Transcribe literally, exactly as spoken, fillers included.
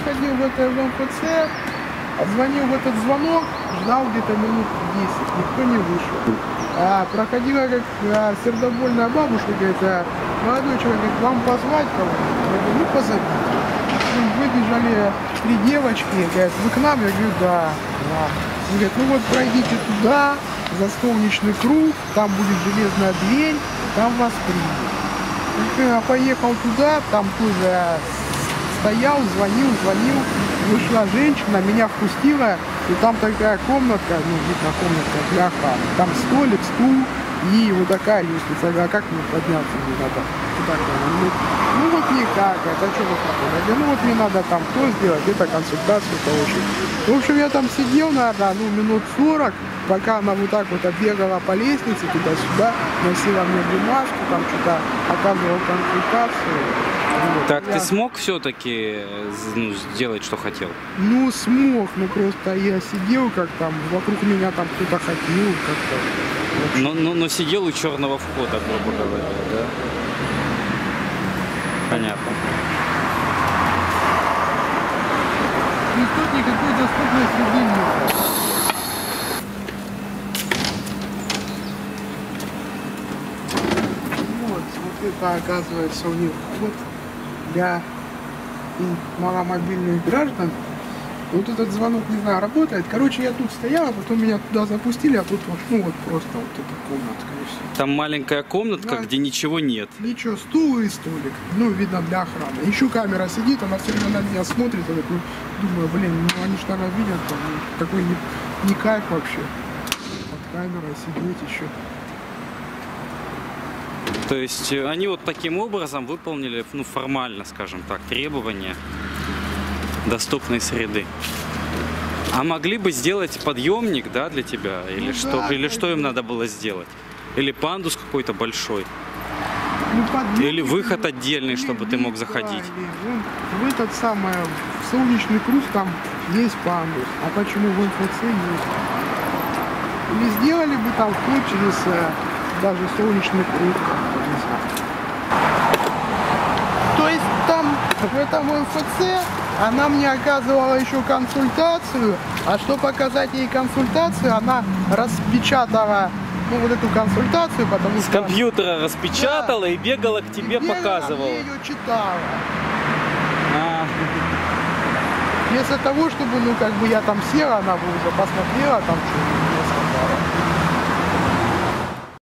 заходил в это в эм эф цэ, отзвонил в этот звонок, ждал где-то минут десять, никто не вышел. А проходила как а, сердобольная бабушка, говорит, а, молодой человек, говорит, вам позвать кого-нибудь? Я говорю, ну позовите. Выбежали три девочки, говорят, вы к нам? Я говорю, да, да. Они говорят, ну вот пройдите туда, за солнечный круг, там будет железная дверь, там вас примут. Я поехал туда, там тоже стоял, звонил, звонил, вышла женщина, меня впустила, и там такая комнатка, ну, видно, комнатка для охраны. Там столик, стул и вот такая лестница. Я говорю, а как мне подняться мне надо? Ну, ну вот никак, это что вы хотели? Я говорю, ну вот мне надо там то сделать, это консультацию получить. В общем, я там сидел, наверное, ну, минут сорок, пока она вот так вот оббегала по лестнице туда-сюда, носила мне бумажку, там что-то оказывала консультацию. Вот. Так, я... ты смог все-таки ну, сделать, что хотел? Ну, смог, ну просто я сидел, как там, вокруг меня там кто-то ходил, как-то. Но, но, но сидел у черного входа, грубо говоря, да? Понятно. И тут никакой доступной среды нет. Вот, вот это оказывается у них вот для маломобильных граждан. Вот этот звонок, не знаю, работает. Короче, я тут стоял, а потом меня туда запустили, а тут вот, ну вот просто вот эта комнатка и все. Там маленькая комнатка, да, где ничего нет. Ничего, стул и столик. Ну, видно, для охраны. Еще камера сидит, она все время на меня смотрит. Я такой, думаю, блин, ну они что-то видят, там, такой не, не кайф вообще. Под камерой сидеть еще. То есть они вот таким образом выполнили, ну, формально, скажем так, требования доступной среды. А могли бы сделать подъемник, да, для тебя? Или, ну, что, да, или что им надо было сделать? Или пандус какой-то большой? Ну, подъемник, или выход отдельный, или, чтобы или, ты мог заходить? Да, или, в этот самый в солнечный круг там есть пандус. А почему в эм эф цэ есть? Или сделали бы там вход через даже солнечный круг. То есть там в этом эм эф цэ она мне оказывала еще консультацию, а чтобы показать ей консультацию, она распечатала, ну, вот эту консультацию, потому что... С компьютера распечатала, да, и бегала к тебе, и бегала, показывала. Я ее читала. А. Вместо того, чтобы, ну, как бы я там села, она бы уже посмотрела там что-то.